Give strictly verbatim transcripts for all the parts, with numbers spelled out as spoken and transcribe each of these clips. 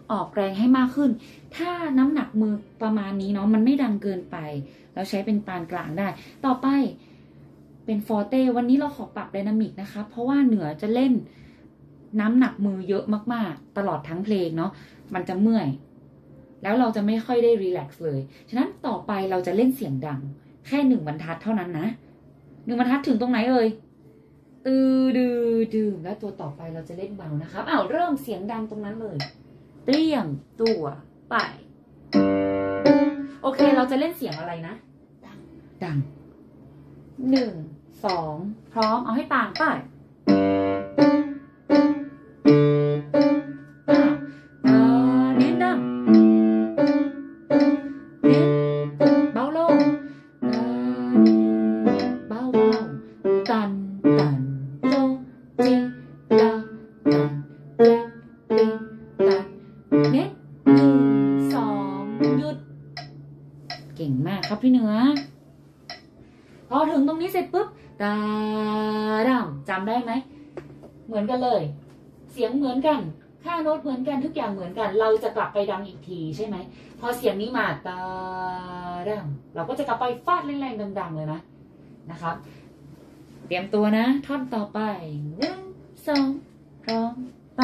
ออกแรงให้มากขึ้นถ้าน้ำหนักมือประมาณนี้เนาะมันไม่ดังเกินไปเราใช้เป็นปานกลางได้ต่อไปเป็นฟอร์เต้วันนี้เราขอปรับไดนามิกนะคะเพราะว่าเหนือจะเล่นน้ำหนักมือเยอะมากๆตลอดทั้งเพลงเนาะมันจะเมื่อยแล้วเราจะไม่ค่อยได้รีแลกซ์เลยฉะนั้นต่อไปเราจะเล่นเสียงดังแค่หนึ่งบรรทัดเท่านั้นนะหนึ่งบรรทัดถึงตรงไหนเอ่ยตือดือดืมแล้วตัวต่อไปเราจะเล่นเบานะครับอ้าวเริ่มเสียงดังตรงนั้นเลยเตรียมตัวไปโอเคเราจะเล่นเสียงอะไรนะดังหนึ่งสองพร้อมเอาให้ต่างไปเน้นดังเน้นเบาลงเบาเบาตันตันโจจิลาตันแรปติตันเน้นหนึ่งสองหยุดเก่งมากครับพี่เหนือพอถึงตรงนี้เสร็จปุ๊บตาดำจำได้ไหมเหมือนกันเลยเสียงเหมือนกันค่าโน้ตเหมือนกันทุกอย่างเหมือนกันเราจะกลับไปดังอีกทีใช่ไหมพอเสียงนี้มาตาดำเราก็จะกลับไปฟาดแรงๆดังๆเลยนะนะครับเตรียมตัวนะท่อนต่อไปหนึ่งสองพร้อมไป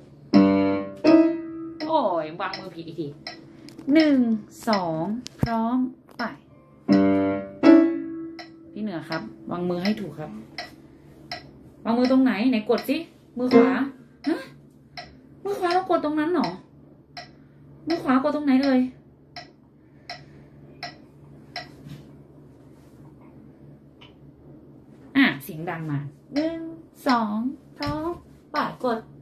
โอ้ยวางมือผิดอีกทีหนึ่งสองพร้อมไปพี่เหนือครับวางมือให้ถูกครับวางมือตรงไหนไหนกดสิมือขวาฮะมือขวาเรากดตรงนั้นหรอมือขวากดตรงไหนเลยอ่ะเสียงดังมาหนึ่งสองพร้อมปาดกด